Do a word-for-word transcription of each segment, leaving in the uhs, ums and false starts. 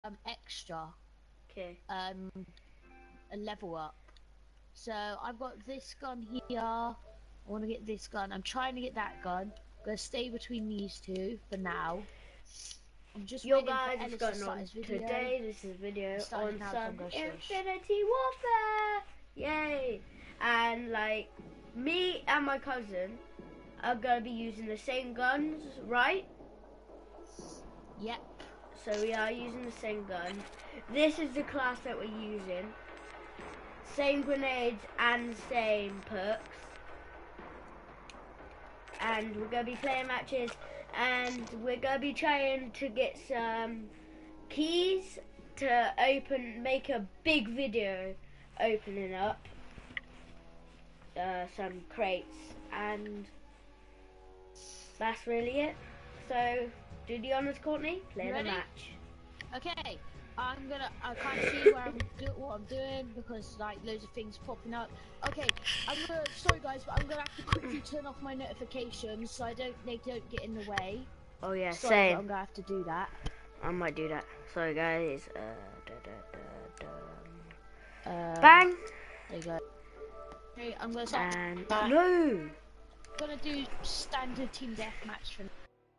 um extra Okay. um a level up. So I've got this gun here. I want to get this gun. I'm trying to get that gun. I'm gonna stay between these two for now. I'm just Yo waiting guys, for what's Ellis to going start on his video. today? This is a video He started on now, so some I'm gonna shush. Infinity Warfare. Yay! And like me and my cousin are gonna be using the same guns, right? Yep. So we are using the same gun. This is the class that we're using. Same grenades and same perks. And we're going to be playing matches. And we're going to be trying to get some keys to open, make a big video opening up uh, some crates. And that's really it. So, do the honours, Courtney. Play the Ready? match. Okay. I'm gonna. I can't see where I'm do what I'm doing because like loads of things popping up. Okay. I'm gonna. Sorry guys, but I'm gonna have to quickly turn off my notifications so I don't. They don't get in the way. Oh yeah, Sorry, same. but I'm gonna have to do that. I might do that. Sorry guys. Uh, da, da, da, da. Um, Bang! There you go. Okay, I'm gonna start. And Uh, no! gonna do standard team deathmatch for now.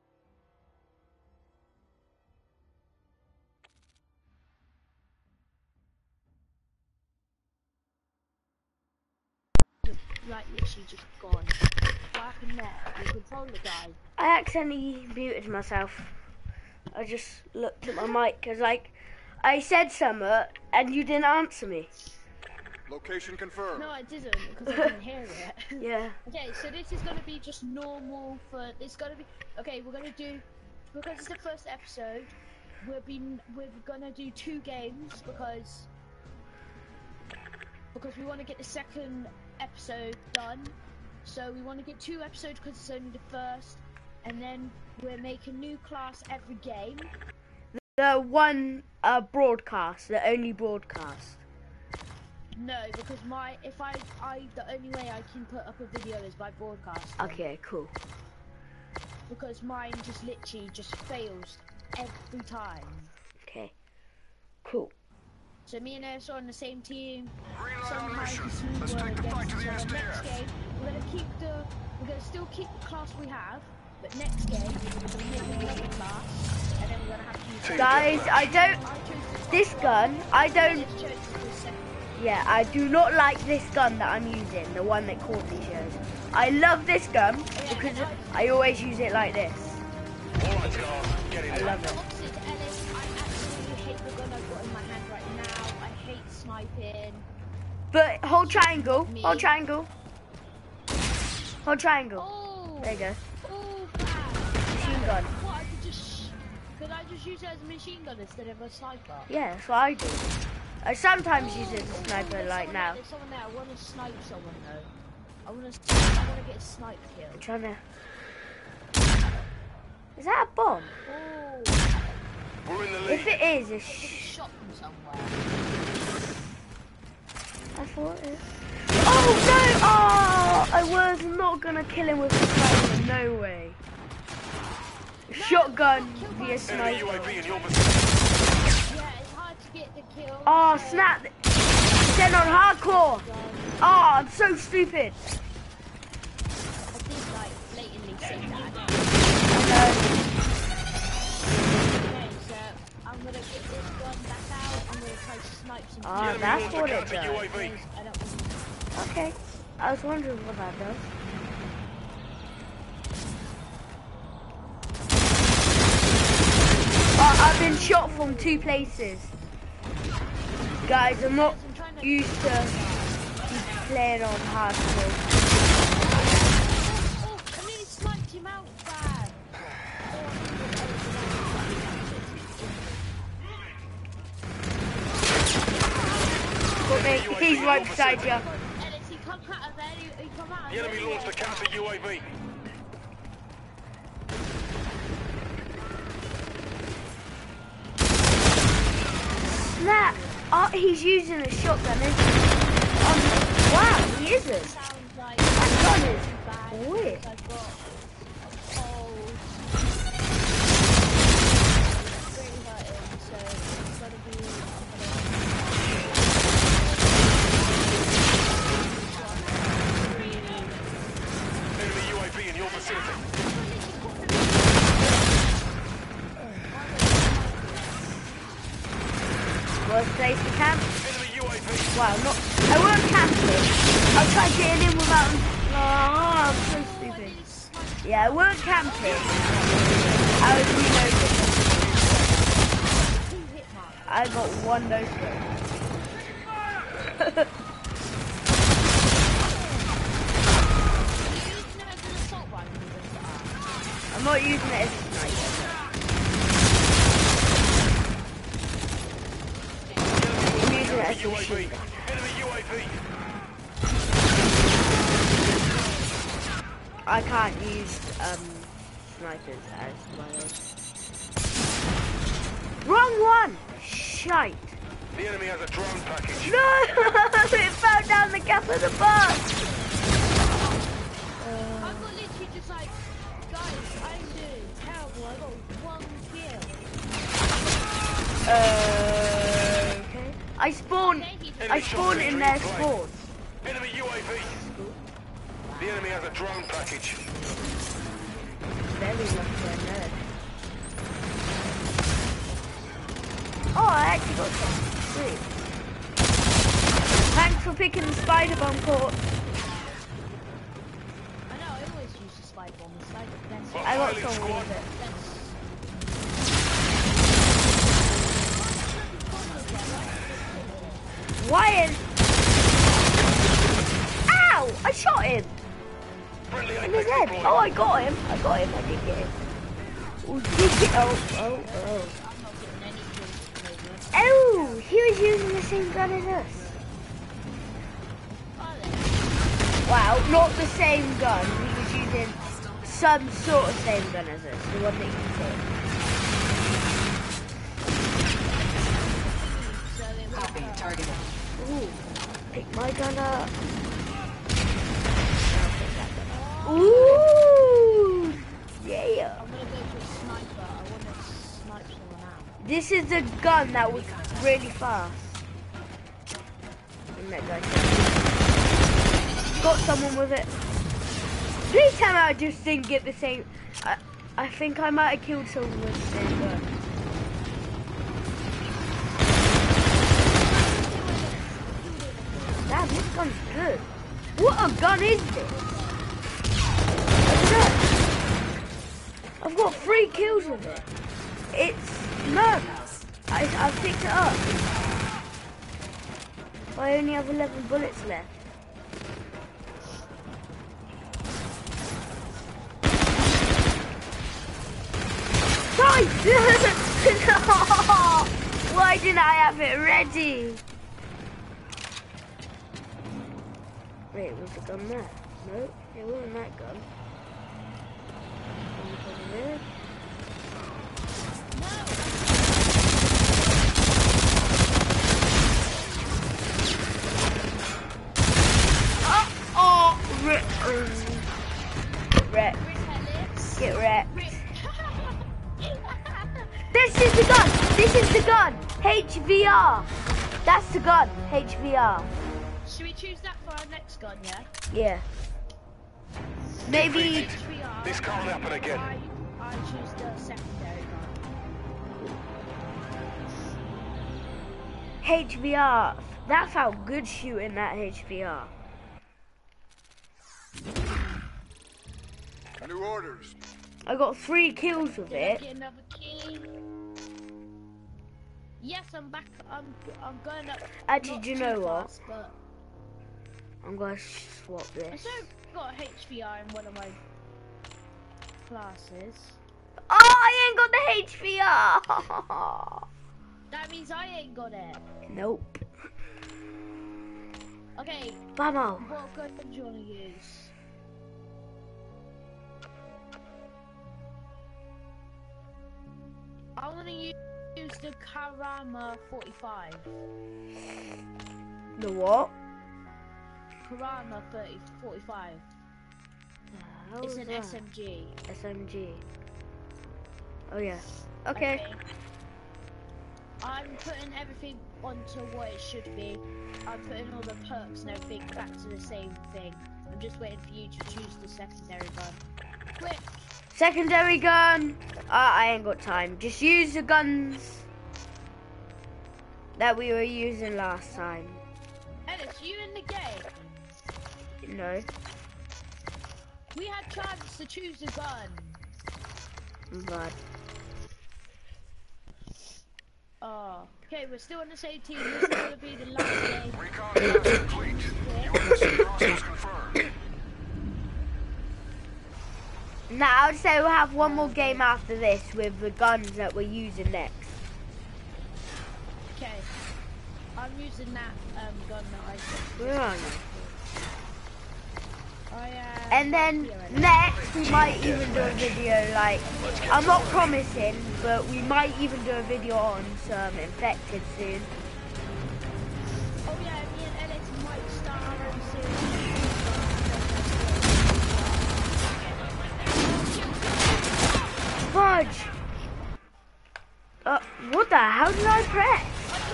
Like literally just gone. What happened there? The controller died. I accidentally muted myself. I just looked at my mic because, like, I said something and you didn't answer me. Location confirmed. No, I didn't because I didn't hear it. Yeah. Okay, so this is gonna be just normal for. It's gonna be okay. We're gonna do because it's the first episode. We'll be we're gonna do two games because because we want to get the second episode done. So we want to get two episodes because it's only the first, and then we're making new class every game. The one uh, broadcast, the only broadcast. No, because my if I I the only way I can put up a video is by broadcast. Okay, cool. Because mine just literally just fails every time. Okay, cool. So me and Ernst are on the same team. Green light on Somehow mission. just move Let's on take the fight against to the each other. S D Next F. game, we're gonna keep the we're gonna still keep the class we have, but next game we're gonna make another class, and then we're gonna have to use. Guys, I don't. I chose This gun, I don't. Ellis chose the second. Yeah, I do not like this gun that I'm using, the one that Courtney shows. I love this gun because I always use it like this. All right, guys, get in I there. love it. Opposite to Ellis, I absolutely hate the gun I've got in my hand right now. I hate sniping. But hold triangle, hold triangle, hold triangle. Oh! There you go. Oh, bad. Machine gun. What, I could just... Could I just use it as a machine gun instead of a sniper? Yeah, that's what I do. I sometimes use it as a Oh, sniper there's like someone now. There, there's someone there. I want to snipe someone though. I want to I want to get a snipe kill. I'm trying to... Is that a bomb? Oh! We're in the lead. If it is, I it's... think it's shot from somewhere. I thought it... Oh no! Oh! I was not gonna kill him with a sniper, no way. Shotgun via Enemy sniper. U A V in your vicinity. Yeah, it's hard to get the kill. Oh so- snap! Send on hardcore! Oh, I'm so stupid! I did like blatantly say that. I Okay, so I'm gonna get this gun back out. I'm gonna try to snipe some. Ah, Enemy that's launched a what it counter does. U A V. I don't want know. Okay. I was wondering what that does. Oh, I've been shot from two places. Guys, I'm not used to playing on hardcore. Oh, I nearly sniped him out bad. But mate, he's right beside you. Ellis, he come out of there. He, he come out of The enemy there. launched a counter U A V. Snap! Oh, he's using a shotgun, isn't he? Oh, wow, he isn't. Sounds like That gun is bad weird. because I've got a cold. It's really hurting, so Worst place to camp? Enemy U A V. Wow, not. I won't camp it. I'll try getting in without. Oh, I'm so stupid. Yeah, I won't camp it. I was reloading. I got one no scope. I'm not using it as a sniper. I'm using it as a machine gun. Enemy U A V. I can't use um, snipers as my own. Wrong one! Shite! The enemy has a drone package. No! It fell down the gap of the bus! I got literally just like, guys, I'm doing terrible. I got one kill. Uh, okay. I spawned. I spawned in their spawn. Enemy U A V. The enemy has a drone package. Very lucky I know. Oh, I actually got some. Sweet. Thanks for picking the spider bomb court. I know, I always use the spider bomb. It's like the best. Well, I got pilot some squad. with it. Why is... Ow! I shot him! Friendly In his Apex head. deployed. Oh, I got him. I got him. I did get him. Oh, did you? Oh, oh, I'm not getting any kills at the moment. oh. Oh, he was using the same gun as us. Are they? Wow, not the same gun. He was using some sort of same gun as us. The one that you said. So they won't Copy, hurt. targeted. Ooh, pick my gun up. Ooh, yeah. I'm gonna go for a sniper. I want to snipe someone out. This is a gun that was really fast. And that guy got someone with it. Please tell me I just didn't get the same. I, I think I might have killed someone with the same gun. Damn, this gun's good. What a gun is this? Look at that. I've got three kills with it. It's none. I, I picked it up. I only have eleven bullets left. Die! No! Why didn't I have it ready? Wait, was the gun there? No, it wasn't that gun. Over there. Oh, oh, Rick. Wrecked. Get wrecked. This is the gun. This is the gun. H V R. That's the gun. H V R. Should we choose that for our next gun, yeah? Yeah. Maybe. H V R, This can't happen again. I, I choose the secondary gun. H V R. That felt good shooting that H V R. New orders. I got three kills with Did I it. get another key? Yes, I'm back. I'm I'm going up. Actually, not do you too know what? fast, But I'm gonna swap I this. still got H V R in one of my classes. Oh, I ain't got the H V R. That means I ain't got it. Nope. Okay, Vamos. what gun do you want to use? I want to use the Karama forty-five. The what? Karama thirty forty-five. How It's is an that? S M G. S M G. Oh yeah. Okay. I'm putting everything onto what it should be. I'm putting all the perks and everything back to the same thing. I'm just waiting for you to choose the secondary gun. Quick! Secondary gun. Uh, I ain't got time. Just use the guns that we were using last time. Ellis, you in the game? No. We had chance to choose a gun. But Oh, okay, we're still on the same team. This is gonna be the last game. Recon is complete. U S C process confirmed. now I'd say we'll have one more game after this with the guns that we're using next. Okay, I'm using that um, gun that I said. Where are you? I, uh, And then next we might even do a video like, I'm not promising, but we might even do a video on some infected soon. Oh yeah, me and Ellis might start our own series. Fudge! Uh, what the hell did I press?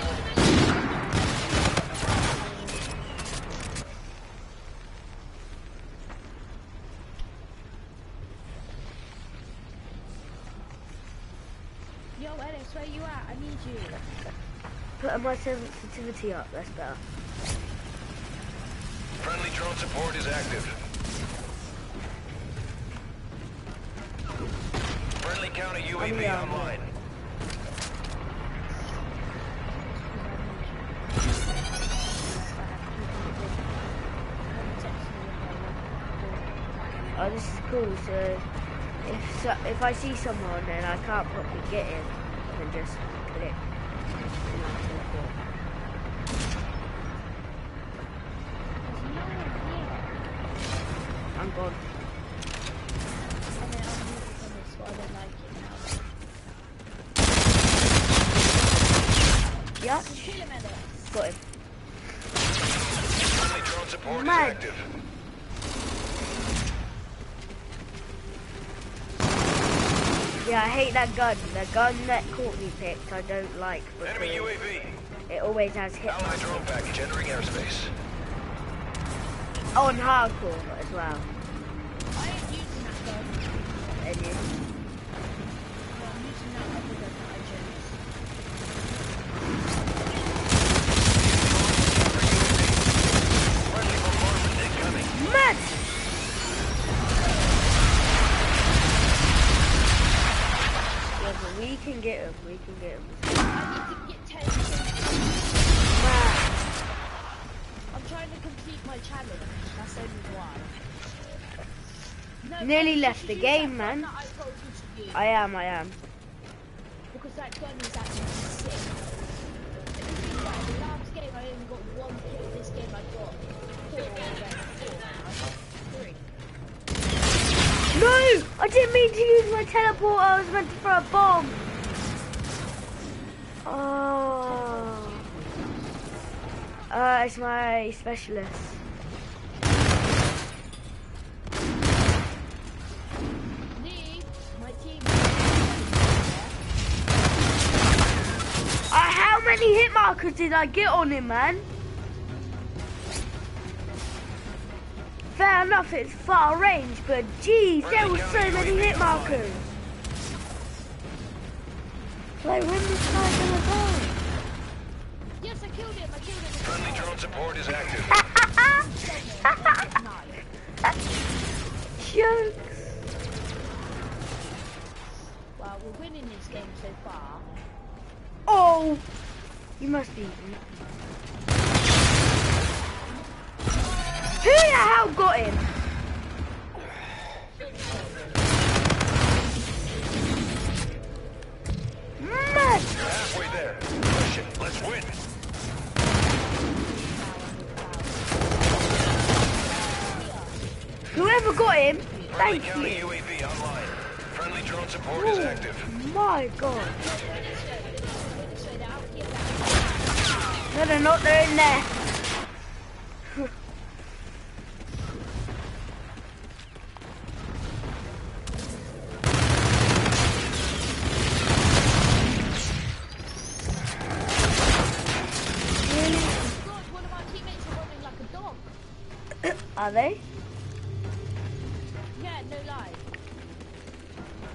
Yo, Ellis, where you at? I need you. Put my sensitivity up, that's better. Friendly drone support is active. Friendly counter U A V online. Oh, this is cool, so if so, if I see someone and I can't properly get in, I can just click. And I can report. There's no one here. I'm gone. And then I'll move it on this, but I don't like it now. Yeah, Kill him, Ellis. got him. Friendly drone support Man. is active. Yeah, I hate that gun. The gun that Courtney picked, I don't like Enemy U A because V. it always has hit Allied drone package entering airspace. on hardcore as well. I ain't using that gun. And you, No, I'm using that other gun that I chose. Friendly bombardment incoming. man! Yeah, but we can get him. We can get him. I need to get ten kills. Man. I'm trying to complete my challenge. That's only why. No, Nearly Ellis, you left should the use game, that gun man. that I told you to use. I am, I am. Because that gun is actually sick. If you think about it, the last game I only got one kill. This game I got four already. Four. I got three. No! I didn't mean to use my teleporter. I was meant to throw a bomb. Oh. Uh, it's my specialist. Lee, my team. Uh, how many hit markers did I get on him, man? Fair enough, it's far range, but geez, there were so many hit markers. Like, when this guy gonna go? Yes, I killed him. I killed him. Friendly drone support is active. Jokes. Well, we're winning this game so far. Oh, you must be. Who the hell got him? Man! You're halfway there. Push it. Let's win. Whoever got him, Friendly thank counter you. U A V online. Friendly drone support is active. My God. No, they're not. They're in there. God, one of our teammates are running like a dog. Are they? Yeah, no lie.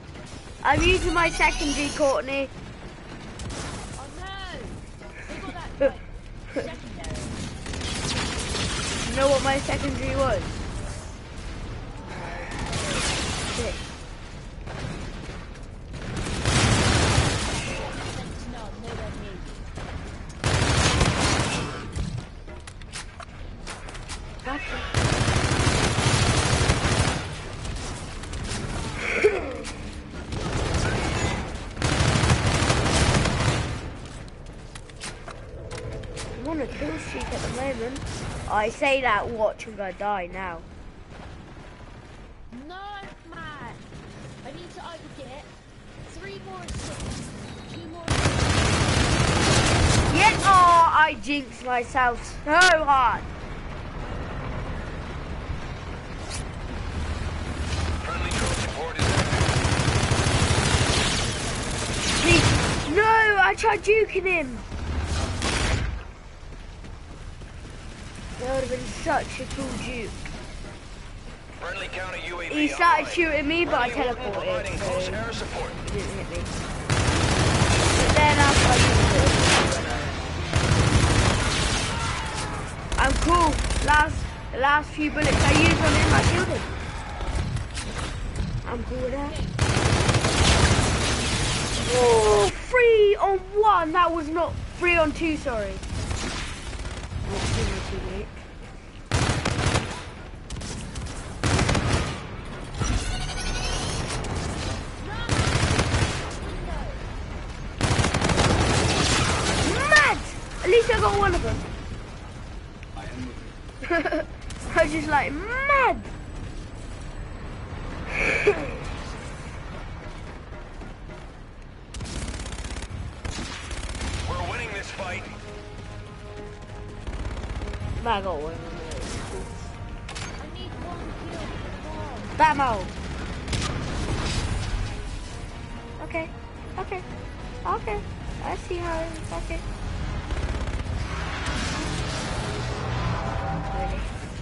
I'm using my secondary, Courtney. Oh no! They got that what my secondary was? Shit. No, nowhere near. Gotcha. I'm on a kill streak at the moment. I say that, watch, I'm gonna die now. No, man. I need to either get three more assists, two more assists. Yeah, oh, I jinxed myself so hard. Friendly drone support is Please, no, I tried juking him. That would have been such a cool juke. friendly counter U A V. He started online. shooting me, but I Friendly horde teleported, providing close so air support. he didn't hit me. But then after I killed him. I'm cool. Last, the last few bullets I used on him, I killed him. I'm cool with that. Oh, three on one. That was not three on two. Sorry. Not too much too late. Mad! At least I got one of them. I was just like, mad! We're winning this fight. I got one of them. I need one kill. Come on. That mode. Okay, okay, okay. I see how it is. Okay. Really?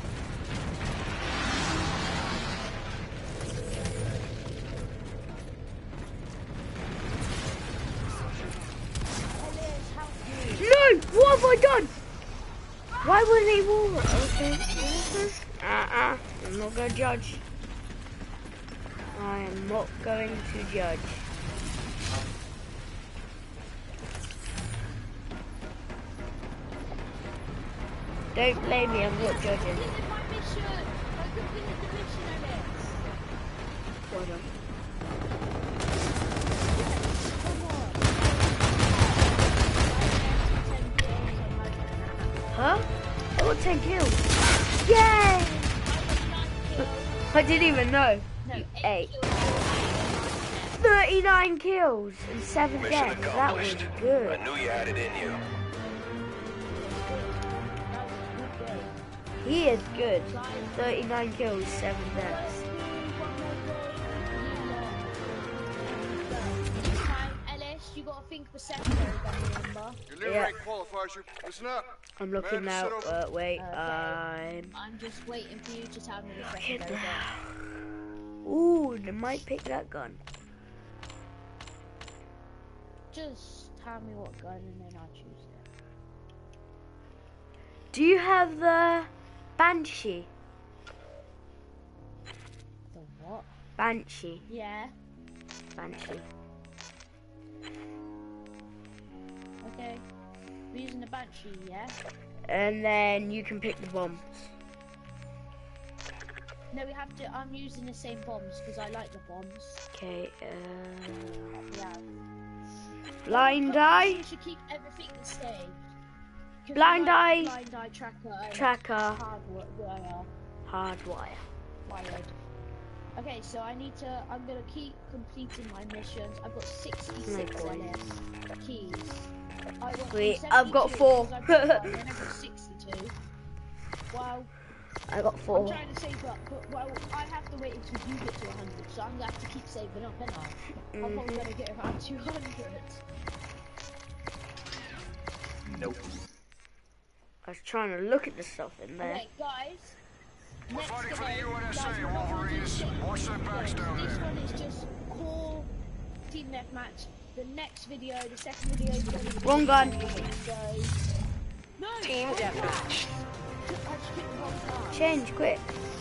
Elias, help me. No! What have I done? Why wouldn't he wall? Okay. Uh-uh. I'm not gonna judge. I am not going to judge. Don't blame me, I'm not judging. I completed my mission. I completed the mission, Elias. Well done. Come on. Huh? I got ten kills. Yay! I didn't even know. No, You eight. eight. thirty-nine kills and seven Mission deaths. That was accomplished. good. I knew you had it in you. He is good. thirty-nine kills, seven deaths. This time, Ellis, you gotta think for secondary gun, remember? Your new Yeah. rank qualifies you. Listen up. I'm looking Man, now. sit Uh, wait, Okay. I'm. I'm just waiting for you to tell me the Look at secondary gun. that. Ooh, they might pick that gun. Just tell me what gun and then I'll choose it. Do you have the Banshee? The what? Banshee. Yeah. Banshee. Okay. We're using the Banshee, yeah? And then you can pick the bombs. No, we have to. I'm using the same bombs because I like the bombs. Okay, uh. Yeah. Blind Eye, You should keep everything the same. 'Cause Blind we like Eye, Blind Eye Tracker. And Tracker, Hardwire. Hardwire. Wired. Okay, so I need to. I'm gonna keep completing my missions. I've got sixty-six Oh my L S keys. I got Sweet, from I've got seventy-two four. because I've got one, then I've got sixty-two. Well, I got I'm four. trying to save up, but well, I have to wait until you get to one hundred, so I'm gonna have to keep saving up, ain't I? I'm probably Mhm. gonna get around two hundred. Nope. I was trying to look at the stuff in there. Okay, guys. We're Next fighting for the video, U N S A, guys, we're not gonna do Wolverines. shit. Watch their backs down This there. one is just core team deathmatch. The next video, the second video is going to be Wrong gun. So, no, Team wrong gun. deathmatch. I just picked the wrong gun. change quick.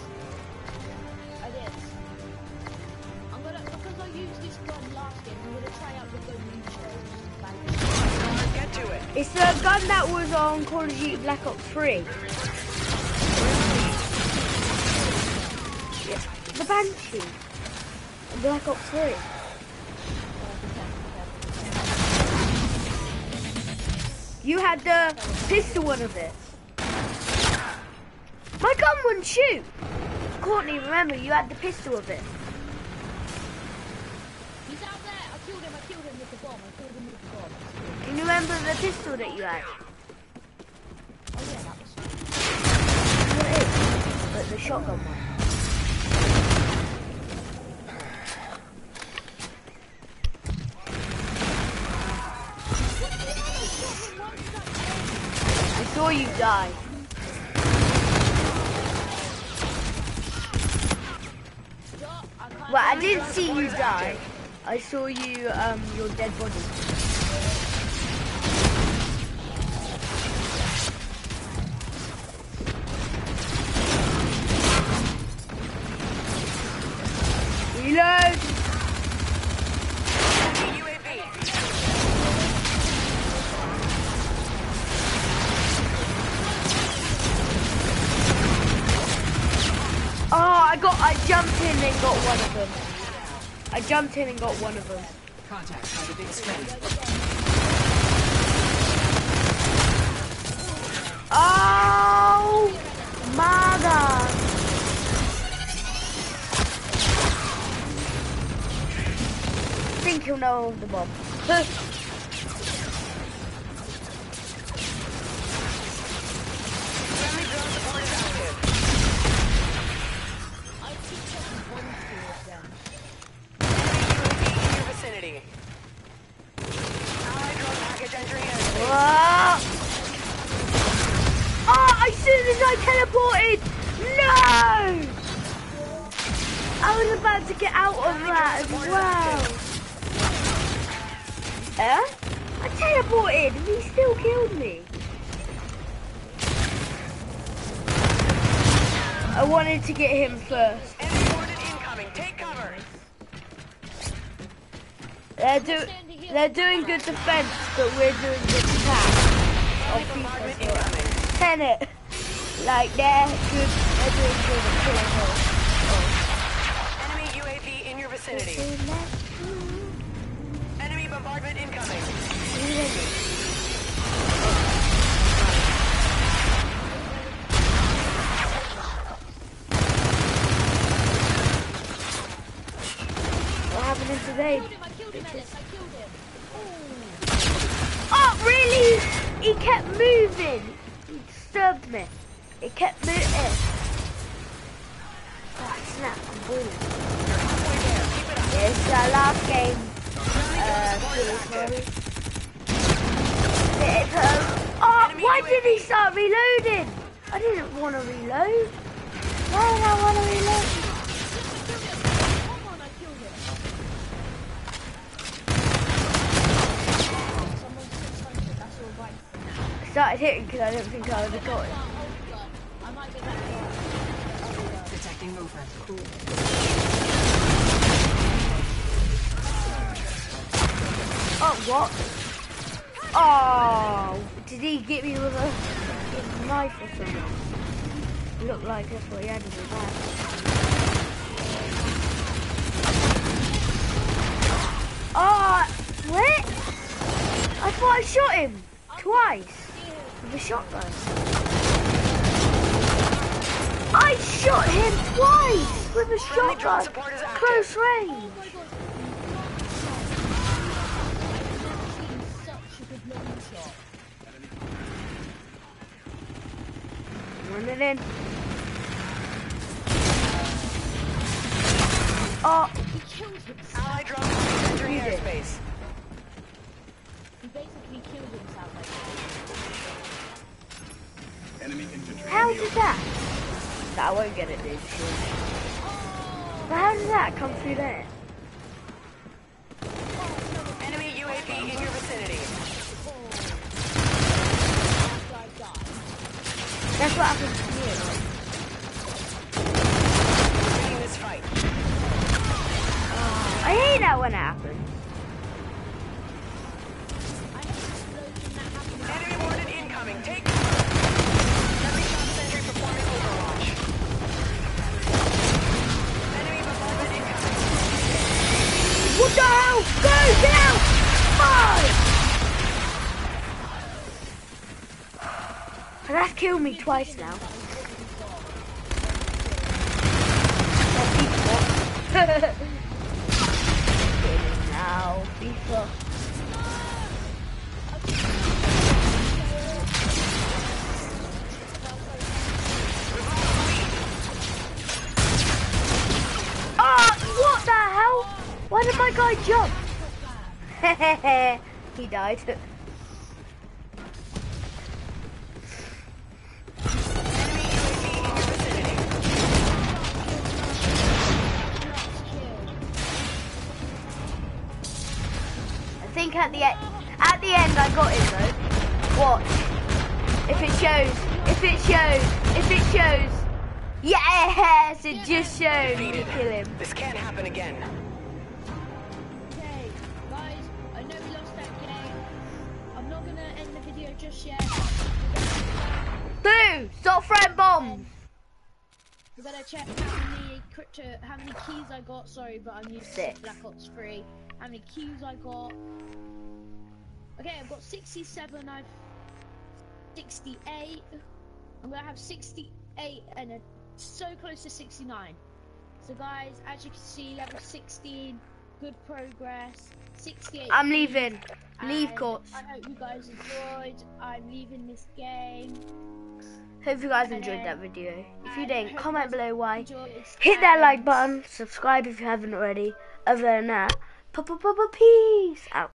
I did. I'm gonna, because I used this gun last game, I'm gonna try out the gun you chose. Get to it. It's the gun that was on Call of Duty Black Ops three. Yeah, the Banshee. Black Ops three. You had the pistol one of it. My gun wouldn't shoot. Courtney, remember, you had the pistol of it. He's out there. I killed him. I killed him with the bomb. I killed him with the bomb. Can you remember the pistol that you had? Oh yeah, that was. What it is? Like the shotgun one. I saw you die. Well, I didn't see you die. I saw you, um, your dead body. Reload! U A V. Oh, I got, I jumped in and got one of them. I jumped in and got one of them. Contact by the big screen. Oh, mother! I think you'll know of the bomb. Friendly drone support is active. I keep checking one two of them. Enemy U A V in your vicinity. Allied drone package entering airspace. Whoa. Oh, as soon as I teleported! No! I was about to get out of that as well. Eh? I teleported and he still killed me. I wanted to get him first. Enemy boarded incoming. Take cover. They're, do they're doing good defense, but we're doing good attack. Friendly bombardment incoming. Tenet. Like, they're good, they're doing good at killing her. Enemy U A V in your vicinity. Enemy bombardment incoming. What happened today? I killed him. I killed him, Ellis. I killed him. Oh, really? He kept moving. He disturbed me. He kept moving. Oh, snap. I'm boiling. It's our last game. Uh, sorry. It's, um, oh, why did he start reloading? I didn't want to reload. Why did I want to reload? Come on, I killed him. Someone's six hundred. That's all right. I started hitting because I didn't think I would have got it. I might get that gun. Detecting movement. Oh, what? Oh, did he get me with a, with a knife or something? It looked like that's what he had in his hand. Oh, what? I thought I shot him twice with a shotgun. I shot him twice with a Friendly drone shotgun, support is active. close range. Running in. Oh, He killed himself. Allied drone package entering He did. airspace. He basically killed himself like that. Enemy infantry. how in the did that? That I won't get it, dude. Sure. But how did that come through there? Enemy U A V in your vicinity. Guy died. That's what happened to me. That's killed me twice now. Now, FIFA. Ah, what the hell? Why did my guy jump? He died. I think at the e at the end I got him though. Watch. If it shows, if it shows, if it shows. Yes, it just showed me to kill him. This can't happen again. Okay, guys, I know we lost that game. I'm not gonna end the video just yet. Boo! Stop throwing bombs. We're gonna check how many crypto, how many keys I got. Sorry, but I'm using Six. Black Ops three. How many keys I got? Okay, I've got sixty-seven. I've sixty-eight. I'm gonna have sixty-eight and a, so close to sixty-nine. So guys, as you can see, level sixteen, good progress. sixty-eight. I'm leaving. Leave, and Courts. I hope you guys enjoyed. I'm leaving this game. Hope you guys And enjoyed then- that video. If you and didn't, hope comment you guys below why. enjoyed, Hit that like and- button. Subscribe if you haven't already. Other than that, p-p-p-peace out.